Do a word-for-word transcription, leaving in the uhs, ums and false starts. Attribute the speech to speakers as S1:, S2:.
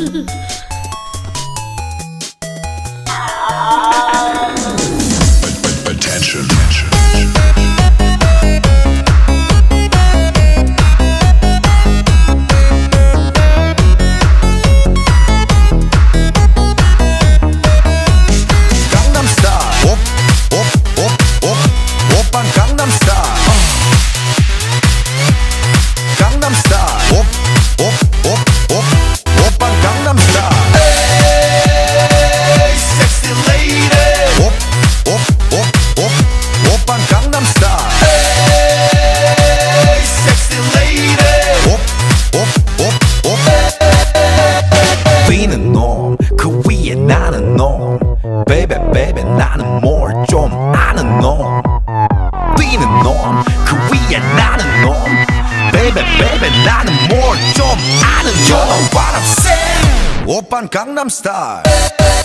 S1: Attention.
S2: 그 위에 나는 놈 Baby baby 나는 뭘 좀 아는 놈 뛰는 놈 그 위에 나는 놈 Baby baby 나는 뭘 좀 아는 놈 You know what I'm saying 오빤 강남스타일